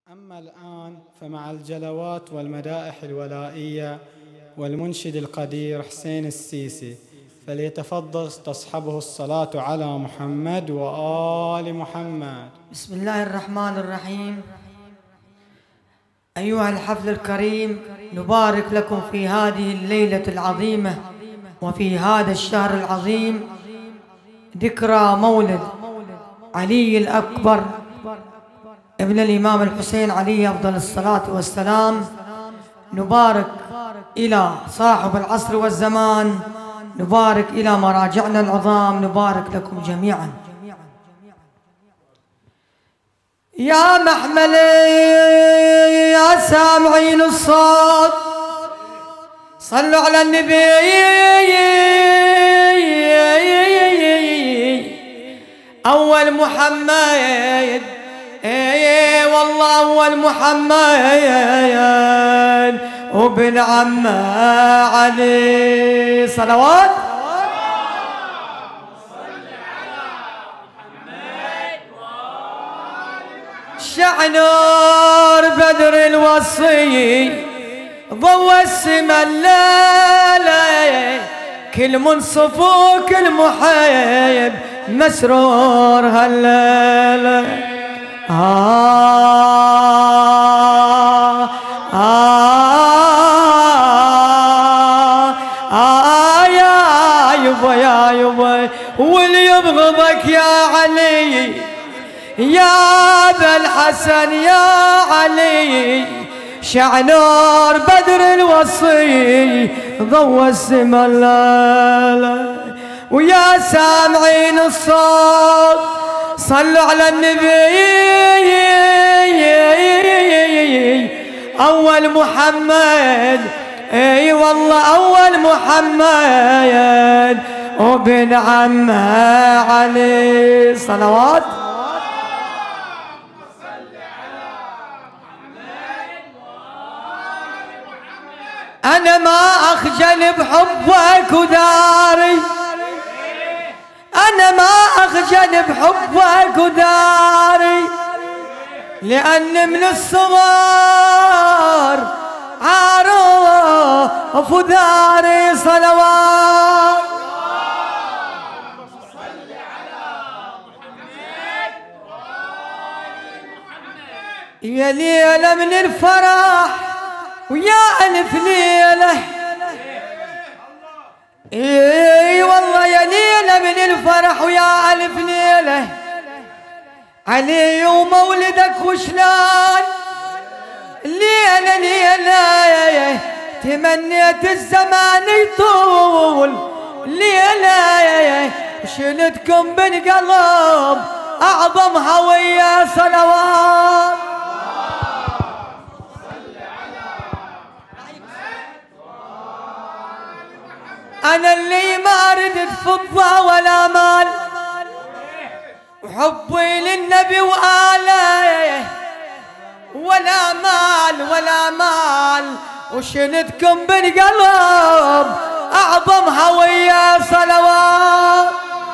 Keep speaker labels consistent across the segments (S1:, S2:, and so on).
S1: أما الآن فمع الجلوات والمدائح الولائية والمنشد القدير حسين السيسي، فليتفضل تصحبه الصلاة على محمد وآل محمد.
S2: بسم الله الرحمن الرحيم. أيها الحفل الكريم، نبارك لكم في هذه الليلة العظيمة وفي هذا الشهر العظيم، ذكرى مولد علي الأكبر ابن الإمام الحسين عليه أفضل الصلاة والسلام. نبارك إلى صاحب العصر والزمان، نبارك إلى مراجعنا العظام، نبارك لكم جميعا. يا محملي يا سامعين الصوت، صلوا على النبي. أول محمد، والله أول محمد وابن عمه علي، صلوات. شعنور بدر الوصي ضوى السما الليلة، كل منصف وكل محيب مسرور هالليلة. يا يبا يا يبا، واللي يبغضك يا علي، يا ابا الحسن يا علي، شعنور بدر الوصي ضوى السما الليلة. ويا سامعين الصوت، صلوا على النبي. أول محمد، اي والله أول محمد وابن عمه علي، صلوات. أنا ما أخجل بحبك وداري، أنا ما أخجل بحبك وداري، لأن من الصغار عارف وداري، صلوات. يا ليلة من الفرح ويا ألف ليلة، اي والله يا ليلة من الفرح ويا ألف ليلة، علي ومولدك وشلون ليلة ليلة، تمنيت الزمان يطول ليلة، وشلتكم بالقلب أعظم هوية، صلوات. أنا اللي ما ردت فضة ولا مال، وحبي للنبي وآله، ولا مال ولا مال، وشلتكم بالقلب أعظم هوية، صلوات.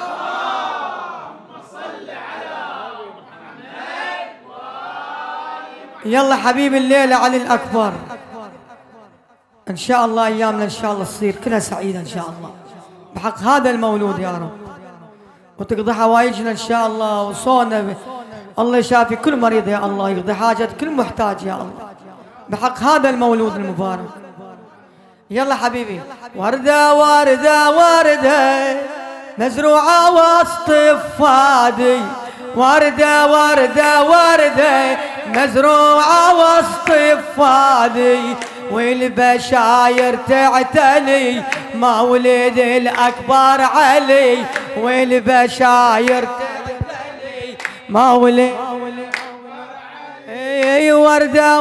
S2: يلا حبيبي الليلة علي الأكبر، إن شاء الله أيامنا إن شاء الله تصير كلها سعيدة إن شاء الله بحق هذا المولود يا رب، وتقضي حوائجنا إن شاء الله، وصونا الله يشافي كل مريض يا الله، يقضي حاجة كل محتاج يا الله بحق هذا المولود المبارك. يلا حبيبي. وردة وردة وردة مزروعة وسط فادي، وردة وردة وردة مزروعة وسط فادي، والبشاير تعتلي مولد الأكبر علي، والبشاير تعتلي مولد وردة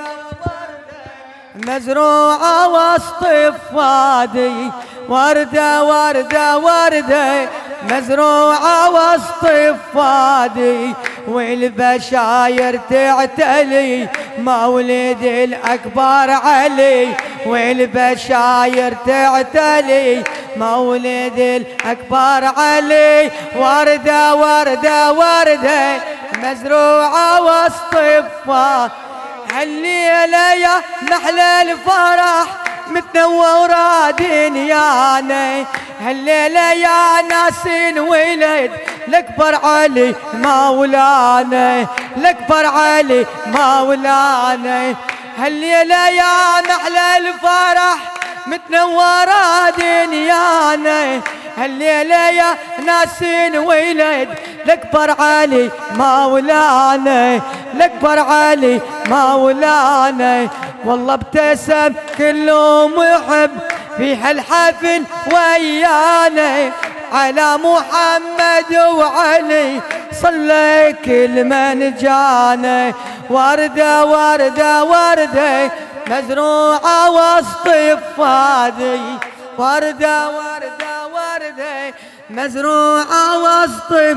S2: مزروعة وسط فادي، وردة وردة وردة مزروعة وسط فادي، والبشاير تعتلي مولد الأكبر علي، والبشاير تعتلي مولد الأكبر علي، وردة وردة وردة مزروعة وسط الفار. هالليلة يا محلى الفرح متنورة دنيانا. هالليلة يا ناس ولد الأكبر علي مولانا، الأكبر علي مولانا. هالليلة يا محلى الفرح متنورة دنيانا. هالليلة يا ناس ولد الأكبر علي مولانا، الأكبر علي مولانا. والله ابتسم كله محب في هالحفل ويانا، على محمد وعلي صلى كل من جانا. وردة وردة وردة مزروعة وسط الفادي، وردة وردة وردة مزروعة وسط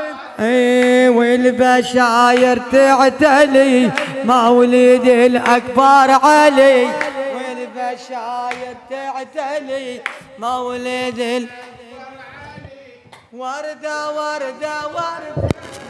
S2: والبشاير تعتلي مولد الأكبر علي، والبشاير تعتلي مولد وردة وردة وردة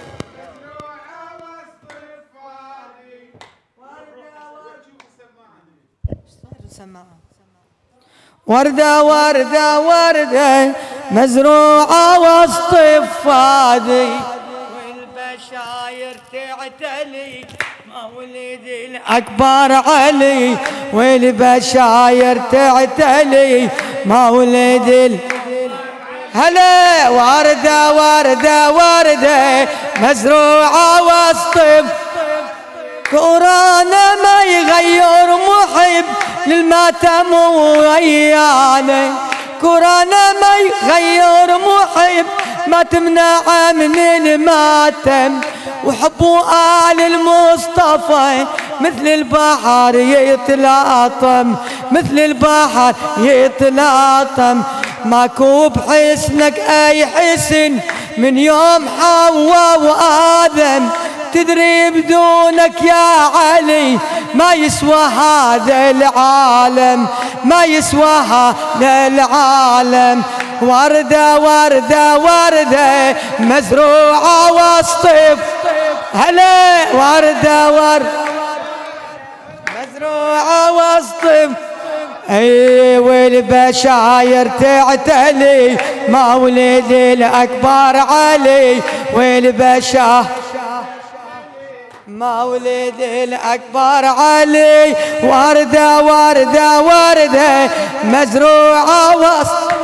S2: وردة وردة وردة مزروعة وسط الفادي، والبشاير تعتلي مولد الأكبر علي، والبشاير تعتلي مولد هلا. وردة وردة وردة مزروعة وسط قرانا ما يغير محب للماتم ويانا، قرانا ما يغير محب ما تمنع من الماتم. وحبوا آل المصطفى مثل البحر يتلاطم، مثل البحر يتلاطم. ماكو بحسنك أي حسن من يوم حواء وآدم، تدري بدونك يا علي ما يسوى هذا العالم، ما يسوى هذا العالم. وردة وردة وردة مزروعة وسط هلا. وردة وردة مزروعة وسط والبشاير تعتلي مولد الأكبر علي، والبشاير مولد الأكبر علي. وردة وردة وردة مزروعة وسط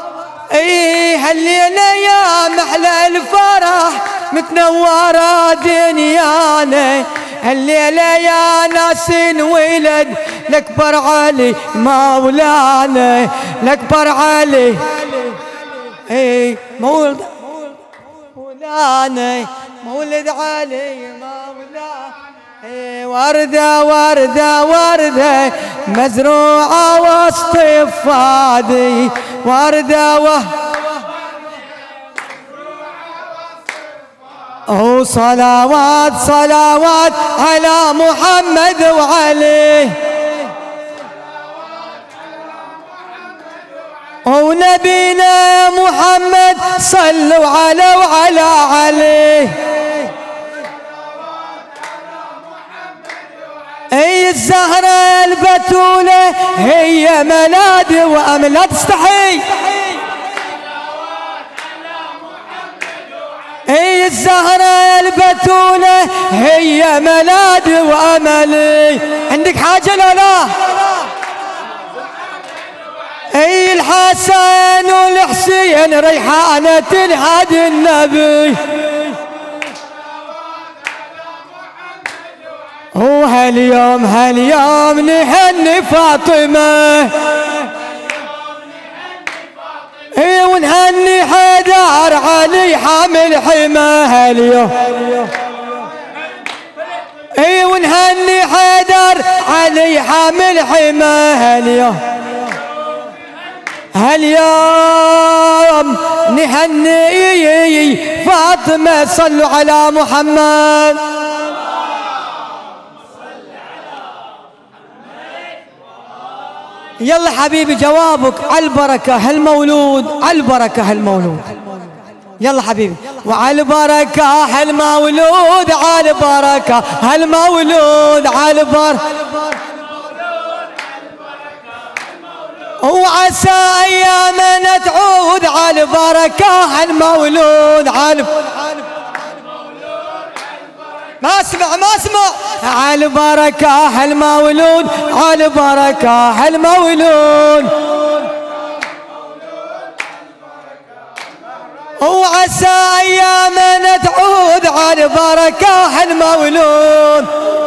S2: هالليلة يا محلى الفرح متنورة دنيانا. هالليلة يا ناس ولد الأكبر علي مولانا، الأكبر علي مولانا، مولد علي مولانا. وردة وردة وردة مزروعة وسط الفادي، وردة صلوات صلوات على محمد وعلي، ونبينا محمد صلوا على وعلى عليه. اي الزهرة البتولة هي ميلاد وامل، لا تستحي. اي الزهرة البتولة هي ميلاد واملي. عندك حاجة لا لا؟ اي الحسن والحسين ريحانة الهادي النبي، وهاليوم هاليوم نهني فاطمة، اي ونهني حيدر علي حامل حمى. هاليوم اي ونهني حيدر علي حامل حمى. هاليوم نهني فاطمة. صلوا على محمد. يلا حبيبي جوابك على البركة هالمولود، على البركة هالمولود. يلا حبيبي. وعلى البركة هالمولود، على البركة هالمولود، على البركة وعسى أيامنا تعود، على البركة هالمولود، على ما اسمع على البركة هالمولود، على البركة هالمولود وعسى أيامنا تعود، على البركة هالمولود.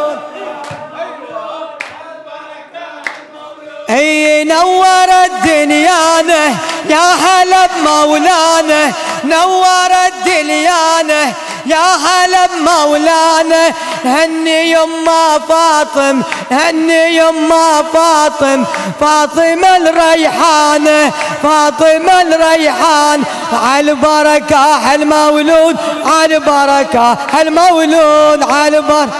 S2: اي نورت دنيانا يا هلا بمولانا، نورت دنيانا يا هلا بمولانا. هني يما فاطم، هني يما فاطم، فاطمة الريحانة، فاطمة الريحان. على البركة هالمولود، على البركة هالمولود، على البركة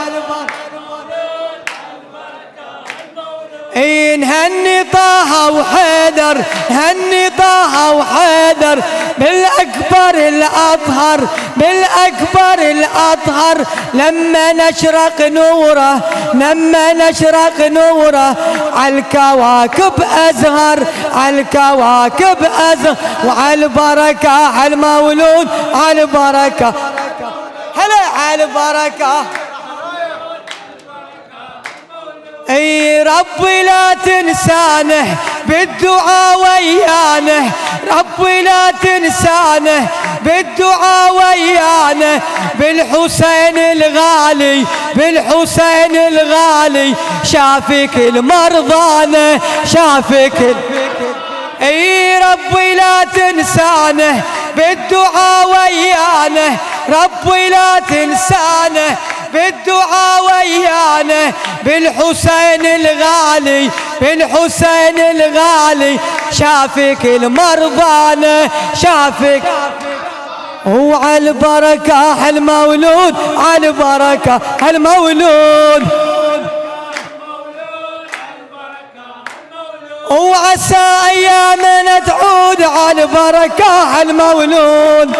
S2: نهني طه وحيدر، نهني طه وحيدر بالأكبر الأطهر، بالأكبر الأطهر. لما نشرق نوره، لما نشرق نوره عالكواكب أزهر، عالكواكب أزهر. وعلى البركة هالمولود، على البركة هلا، على البركة. اي ربي لا تنسانه بالدعاء ويانه، ربي لا تنسانه بالدعاء ويانه. بالحسين الغالي، بالحسين الغالي شافك المرضانه، شافك اي ربي لا تنسانه بالدعاء ويانه، ربي لا تنسانه بالدعاء ويانا. بالحسين الغالي، بالحسين الغالي شافك المرضانة، شافك. وعلى البركة هالمولود، على البركة هالمولود وعسى أيامنا تعود، على البركة هالمولود.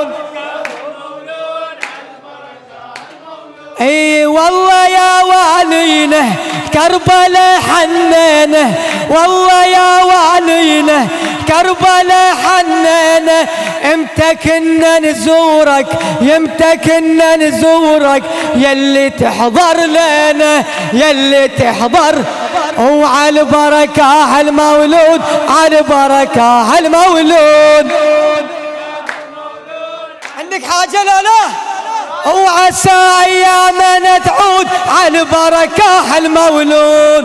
S2: اي والله يا والينا كربلاء حنينه، والله يا والينا كربلاء حنينه. امتى كنا نزورك، يمتى كنا نزورك، يلي تحضر لنا، يلي تحضر. وعلى البركة هالمولود، على البركة هالمولود. عندك حاجة لا لا؟ وعسى أيامنا تعود، على البركة هالمولود.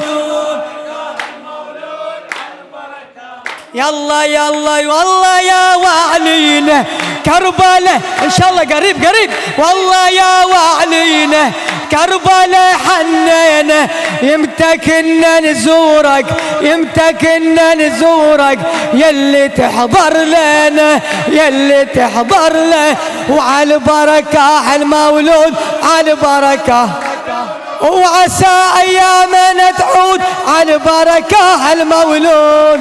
S2: يلا يلا والله يا وعلينا كربلاء ان شاء الله قريب قريب. والله يا وعلينا كربلاء حنينا. يمتى كنا نزورك، يمتى كنا نزورك، يلي تحضر لنا، يلي تحضر لنا. وعلى البركة هالمولود، على البركة وعسى أيامنا تعود، على البركة هالمولود.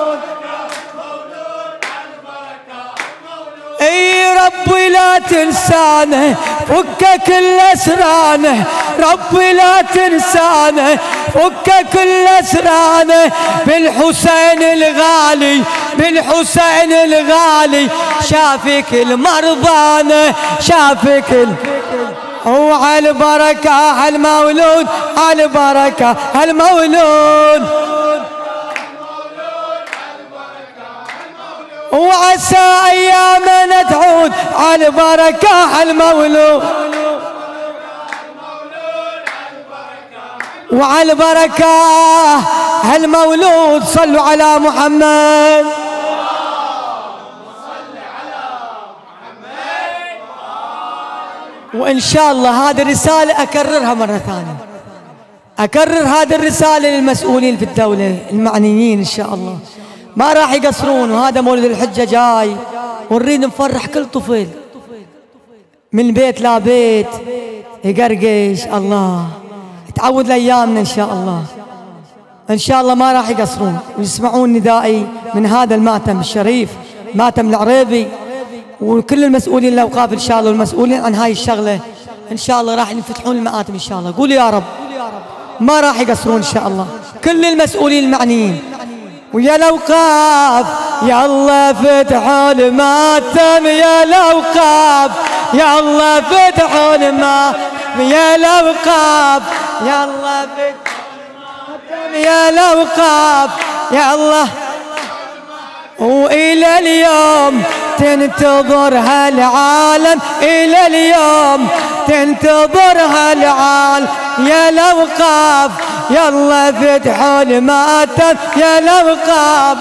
S2: اي ربي لا تنسانه فك كل اسرانه، ربي لا تنسانه فك كل اسرانه. بالحسين الغالي، بالحسين الغالي شافك المرضانه، شافك وعلى البركة هالمولود، على البركة هالمولود. وعسى أيامنا تعود، على البركة هالمولود. وعلى البركة هالمولود. صلوا على محمد. وإن شاء الله هذه الرسالة أكررها مرة ثانية، أكرر هذه الرسالة للمسؤولين في الدولة المعنيين إن شاء الله، ما راح يقصرون. وهذا مولد الحجة جاي ونريد نفرح كل طفل من بيت لا بيت يقرقش. الله تعود لأيامنا إن شاء الله، إن شاء الله ما راح يقصرون ويسمعون ندائي من هذا الماتم الشريف، ماتم العريبي. وكل المسؤولين الأوقاف إن شاء الله والمسؤولين عن هاي الشغلة إن شاء الله راح ينفتحون المآتم إن شاء الله. قول يا رب، ما راح يقصرون إن شاء الله كل المسؤولين المعنيين. ويا الأوقاف يا الله فتحوا المآتم، يا الأوقاف يا الله فتحوا المآتم، يا الأوقاف يا الله فتحوا المآتم، يا الأوقاف يا الله. وإلى اليوم تنتظر هالعالم، إلى اليوم تنتظر هالعالم، يا الأوقاف يلا فتحوا المآتم، يا الأوقاف.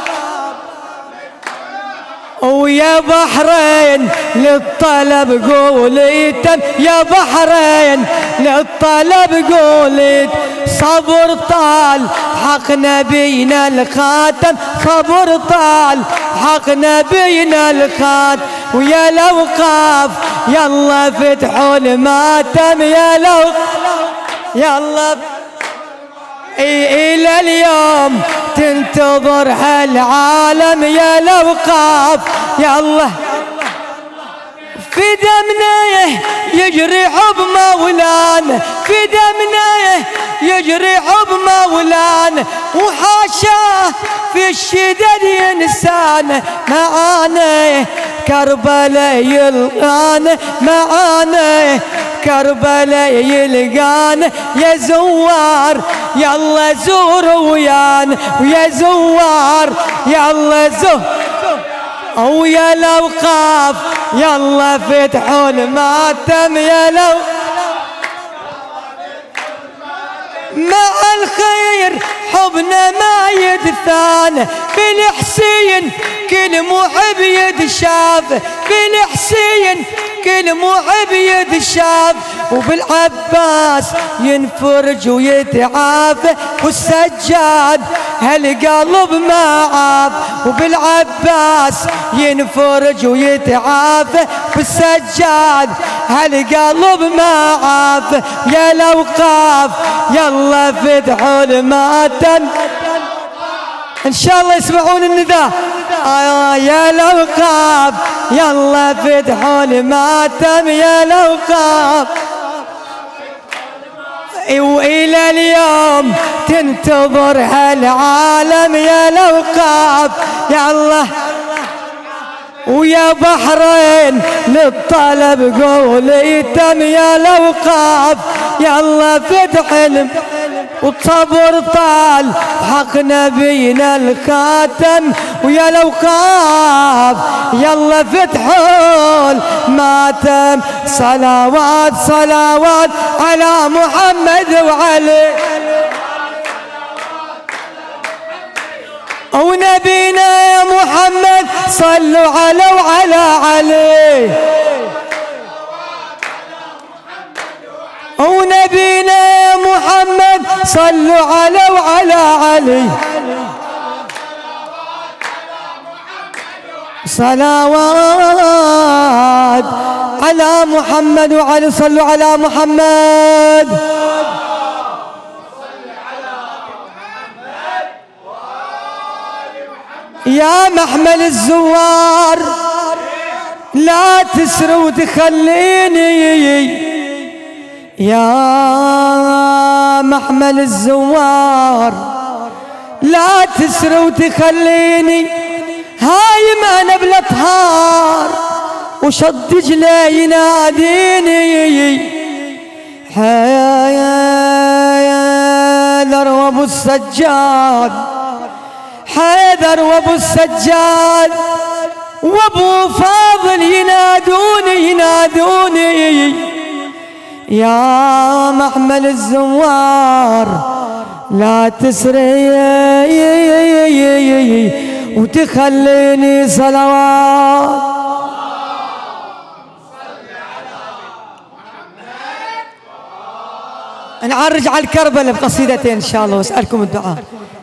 S2: ويا بحرين للطلب قولي تم، يا بحرين للطلب قولي صبر طال حق نبينا الخاتم، صبر طال حق نبينا الخاتم. ويا الأوقاف يلا فتحوا المآتم، يا الأوقاف يلا. إلى اليوم تنتظر هالعالم، يا الأوقاف يا الله. في دمنا يجري حب مولانا، في دمنا يجري حب مولانا، وحاشاه في الشدد ينسانا. معانا كربلاء يلقانا، معانا كربلاء يلقانا. يا زوار يلا زور ويانا، ويا زوار يلا زور. ويا الأوقاف يلا فتحوا المآتم، يا لو مع الخير حبنا ما يدفان. بالحسين كل محب يدشاف، بالحسين كل محب يدشاف. وبالعباس ينفرج ويتعافى، والسجاد هالقلب ما عاف. وبالعباس ينفرج ويتعافى، والسجاد هالقلب ما عاف. يا الأوقاف يلا فتحوا المآتم، إن شاء الله يسمعون النداء. يا الأوقاف يلا فتحوا المآتم، يا الأوقاف. وإلى اليوم تنتظر هالعالم، يا الأوقاف يا الله. ويا بحرين للطلب قولي تم، يا الأوقاف يلا فتح والصبر طال حق نبينا الخاتم. ويا الأوقاف يلا فتحوا الماتم. صلوات صلوات على محمد وعلي، ونبينا يا محمد صلوا على وعلى علي. ونبينا يا محمد صلوا على وعلى علي. صلوات على محمد وعلي، صلوا على محمد. يا محمل الزوار لا تسر وتخليني، يا محمل الزوار لا تسر وتخليني. هايم انا بالاطهار وشد جلي يناديني. حيدر وابو السجاد، حيدر وابو السجاد وابو فاضل ينادوني ينادوني. يا محمل الزوار لا تسري وتخليني. صلوات نعرج على الكربلاء بقصيدتين ان شاء الله واسالكم الدعاء.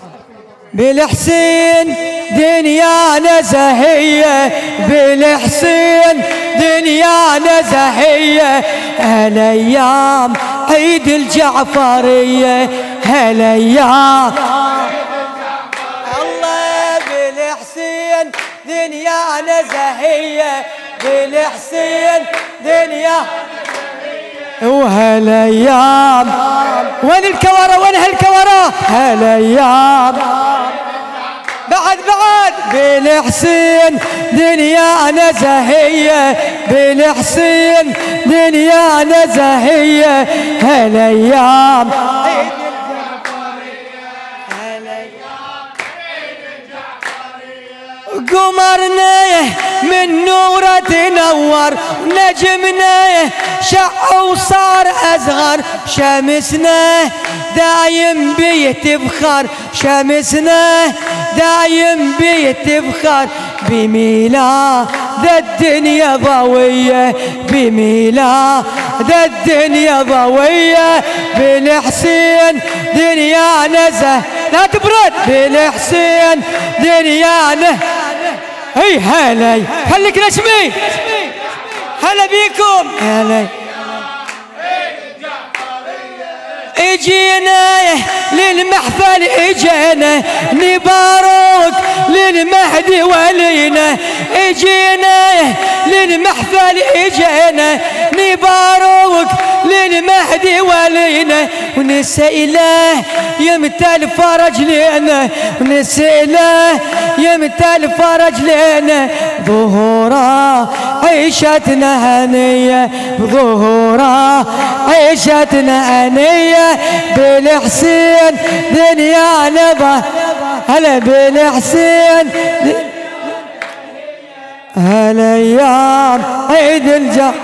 S2: بالحسين دنيانا زهية، بالحسين دنيانا زهية. هالايام عيد الجعفرية، هالايام الله. بالحسين دنيانا زهية، بالحسين دنيا وهالايام. وين الكورة وين هالكورة هالايام بعد بالحسين دنيانا زهية بالحسين دنيانا زهية هالايام قمرنا من نوره تنور نجمنا شع وصار أصغر شمسنا دايم بيتفخر شمسنا دايم بيتفخر بميلاد الدنيا ضوية بميلاد الدنيا ضوية بالحسين دنيانا لا تبرد بالحسين دنيانا هي هلا خليك نسمي هلا بيكم هلا اجينا للمحفل اجينا نبارك للمهدي ولينا اجينا للمحفل اجينا نبارك للمهدي ولينا ونسأله يمتى الفرج لنا ونسأله يمتى الفرج لنا ظهورا عيشتنا هنية ظهورا عيشتنا هنية بالحسين دنيانا ضه هلا بالحسين هالايام عيد الجح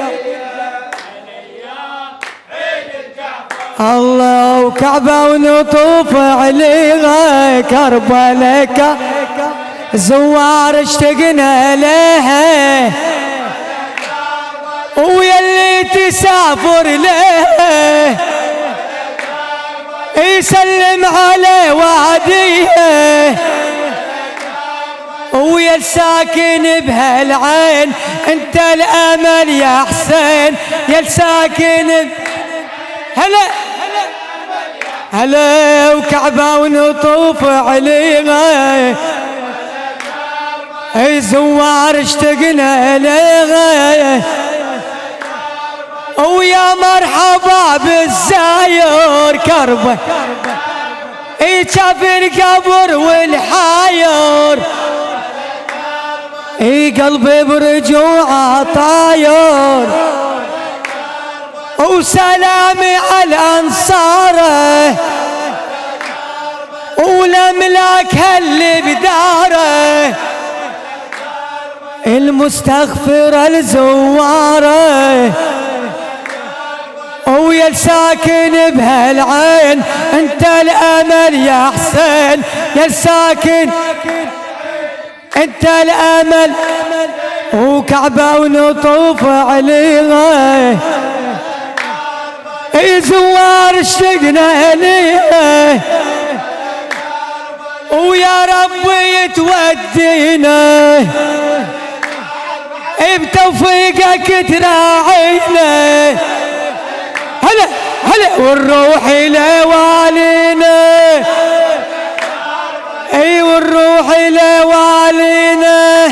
S2: الله وكعبة ونطوف عليها كربلاء زوار اشتقنا لها ويلي تسافر له يسلم على واديه ويا الساكن بهالعين انت الامل يا حسين يا الساكن هلا هلا وكعبة ونطوف عليها اي زوار اشتقنا لها ويا مرحبا بالزاير كربه اي شاف القبر والحاير اي قلبي برجوعه طاير وسلامي على انصاره والاملاك اللي بداره المستغفر الزواره ويا الساكن بهالعين انت الامل يا حسين يا الساكن انت الامل وكعبة ونطوف عليها زوار اشتقنا ليها ويا رب يتودينا بتوفيقك تراعينا هلا هلا والروح لوالينا اي والروح لوالينا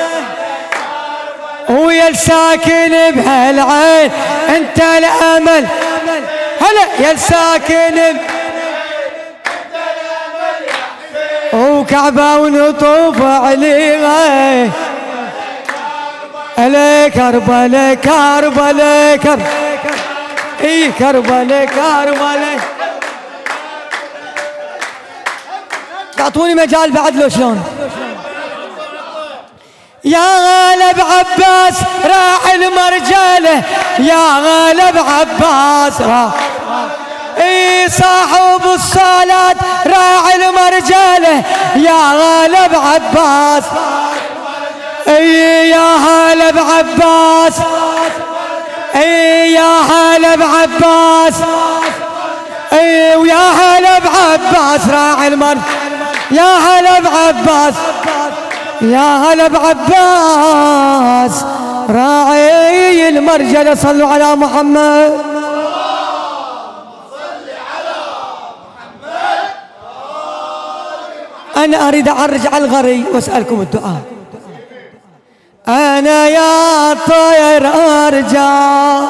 S2: ويا الساكن بهالعين انت الامل هلا يا الساكن وكعبة ونطوف عليها هلا كربلاء كربلاء كربلاء اي كربلاء كربلاء تعطوني مجال بعد لو شلون يا غالب عباس راح المرجله يا غالب عباس راح اي صاحب الصلاة راح المرجله يا غالب عباس اي يا غالب عباس اي يا هلا بعباس اي ويا هلا بعباس راعي المر يا هلا بعباس يا هلا بعباس راعي المرجله صلوا على محمد انا اريد اعرج على الغري واسالكم الدعاء أنا يا طير أرجع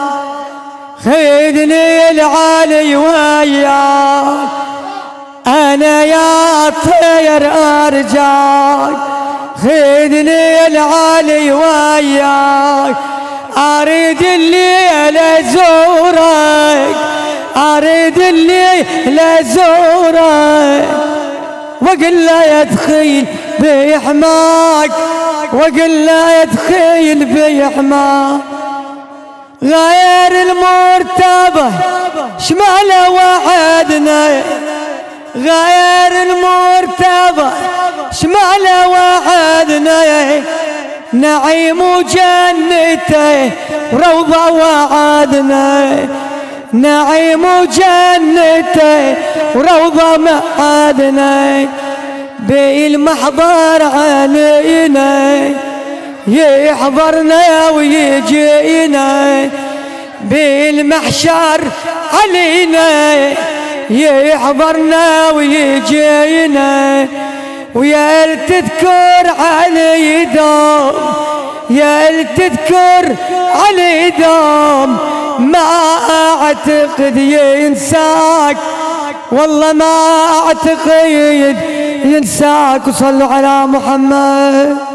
S2: خذني العالي وياك، أنا يا طير أرجع خذني العالي وياك، أريد الليل أزورك، أريد الليل أزورك، وقل له يدخل بيحماك، وقل له يدخل بيحماك. غير المرتبة شماله وعدنا، غير المرتبة شماله وعدنا، نعيم وجنته وروضة وعدنا، نعيم وجنته وروضة معادنا، بالمحضر علينا يحضرنا ويجينا، بالمحشر علينا يحضرنا ويجينا، ويا تذكر علي دوم، يا تذكر علي دوم، ما اعتقد ينساك، والله ما اعتقد ينساك. وصلوا على محمد.